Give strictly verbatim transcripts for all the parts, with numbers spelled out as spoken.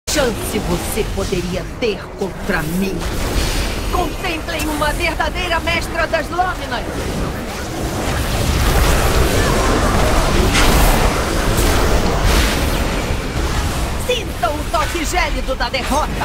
chance você poderia ter contra mim? Contemplem uma verdadeira mestra das lâminas! Sintam o toque gélido da derrota!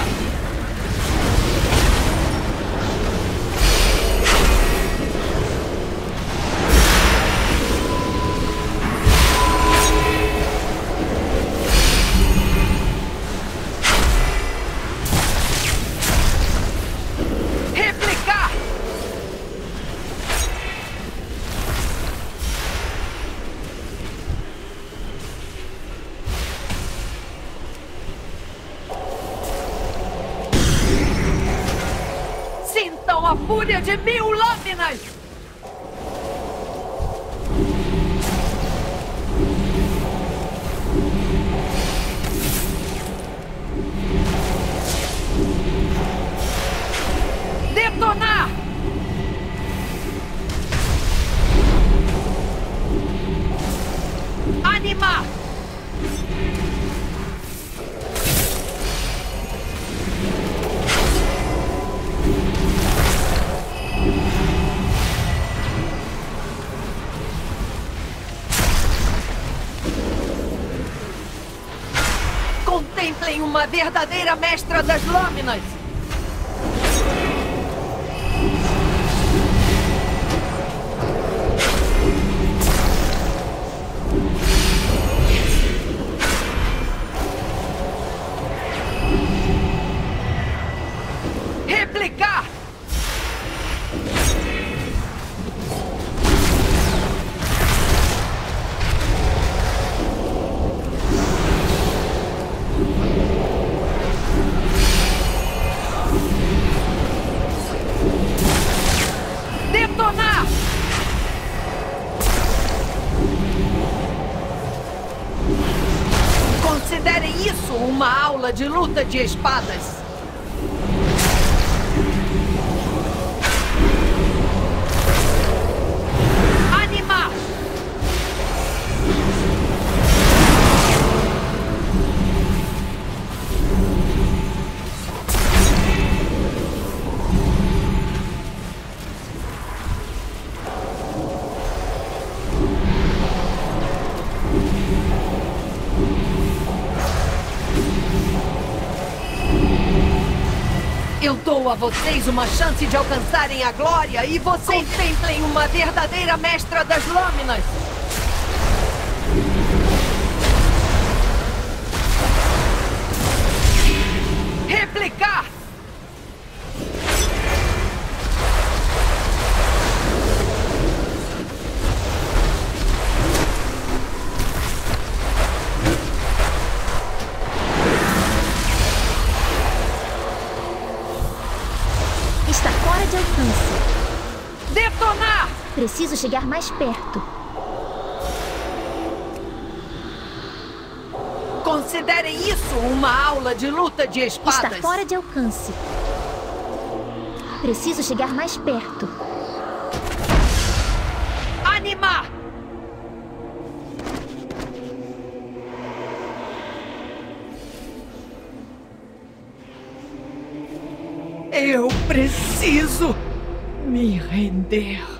A fúria de mil lâminas! Detonar! Animar! Contemplem uma verdadeira mestra das lâminas! Replicar! Detonar! Considerem isso uma aula de luta de espadas. Animar! Eu dou a vocês uma chance de alcançarem a glória e vocês contemplem uma verdadeira mestra das lâminas! Replicar! Está fora de alcance. Detonar! Preciso chegar mais perto. Considerem isso uma aula de luta de espadas. Está fora de alcance. Preciso chegar mais perto. Animar! Eu preciso me render.